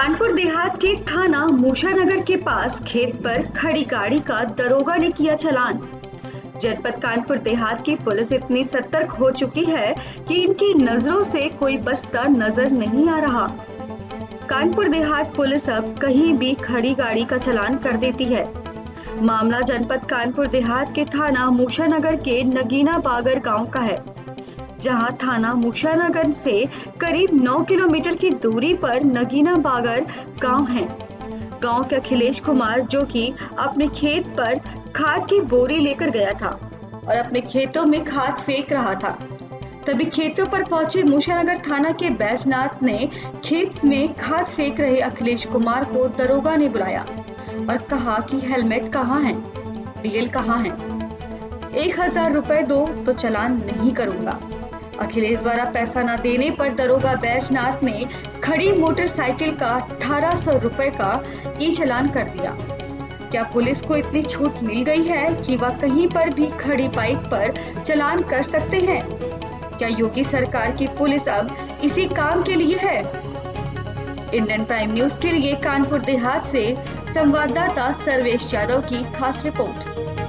कानपुर देहात के थाना मूशानगर के पास खेत पर खड़ी गाड़ी का दरोगा ने किया चालान। जनपद कानपुर देहात की पुलिस इतनी सतर्क हो चुकी है कि इनकी नजरों से कोई बचता नजर नहीं आ रहा। कानपुर देहात पुलिस अब कहीं भी खड़ी गाड़ी का चालान कर देती है। मामला जनपद कानपुर देहात के थाना मूशानगर के नगीना बागर गांव का है, जहां थाना मूशानगर से करीब 9 किलोमीटर की दूरी पर नगीना बागर गांव है। गांव के अखिलेश कुमार, जो कि अपने खेत पर खाद की बोरी लेकर गया था और अपने खेतों में खाद फेंक रहा था, तभी खेतों पर पहुंचे मूशानगर थाना के बैजनाथ ने खेत में खाद फेंक रहे अखिलेश कुमार को दरोगा ने बुलाया और कहा कि हेलमेट कहाँ है, डीएल कहाँ है, 1000 रुपए दो तो चालान नहीं करूंगा। अखिलेश द्वारा पैसा न देने पर दरोगा बैजनाथ ने खड़ी मोटरसाइकिल का 1800 रुपए का ई चालान कर दिया। क्या पुलिस को इतनी छूट मिल गई है कि वह कहीं पर भी खड़ी बाइक पर चालान कर सकते हैं? क्या योगी सरकार की पुलिस अब इसी काम के लिए है? इंडियन प्राइम न्यूज के लिए कानपुर देहात से संवाददाता सर्वेश यादव की खास रिपोर्ट।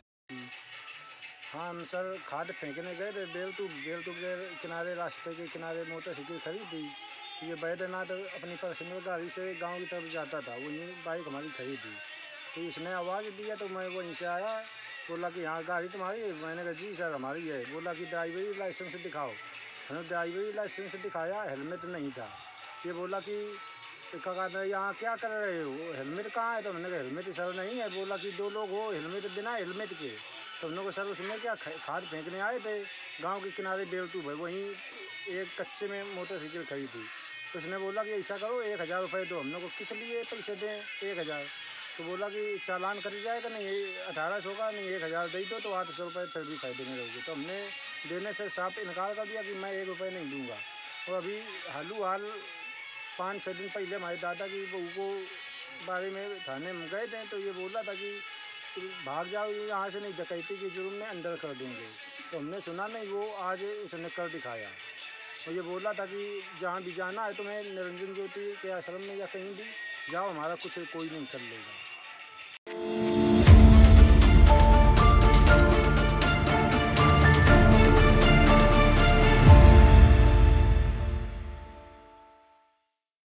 हाँ, हम सर खाद फेंकने गए थे बेल टू के किनारे, रास्ते के किनारे मोटरसाइकिल खड़ी थी। ये बैद्यनाथ अपनी पर्सनल गाड़ी से गांव की तरफ जाता था, वहीं बाइक हमारी खड़ी थी। तो इसने आवाज़ दिया तो मैं वहीं से आया, बोला कि हाँ गाड़ी तुम्हारी है? मैंने कहा जी सर हमारी है। बोला कि ड्राइवरी लाइसेंस दिखाओ। मैंने ड्राइवरी लाइसेंस दिखाया, हेलमेट नहीं था। ये बोला कि काका यहाँ क्या कर रहे हो, हेलमेट कहाँ है? तो मैंने कहा हेलमेट सर नहीं है। बोला कि दो लोग हो हेलमेट बिना हेलमेट के। तो हम लोग सर उसमें क्या खाद फेंकने आए थे गांव के किनारे बेल टू है, वहीं एक कच्चे में मोटरसाइकिल खड़ी थी। तो उसने बोला कि ऐसा करो 1000 रुपये दो। हम लोग को किस लिए पैसे दें 1000? तो बोला कि चालान कर जाएगा नहीं, 1800 का नहीं, 1000 दे दो तो 800 रुपये फिर भी फायदे में रहोगे। तो हमने देने से साफ इनकार कर दिया कि मैं 1 रुपये नहीं दूँगा। और अभी हाल 5-6 दिन पहले हमारे दादा की बहू को बारे में थाने में गए थे, तो ये बोला था कि भाग जाओ, ये यहाँ से नहीं, डकैती के जुर्म में अंदर कर देंगे। तो हमने सुना नहीं, वो आज उसने कर दिखाया। और ये बोला था कि जहाँ भी जाना है तुम्हें निरंजन ज्योति के आश्रम में या कहीं भी जाओ, हमारा कुछ कोई नहीं कर लेगा।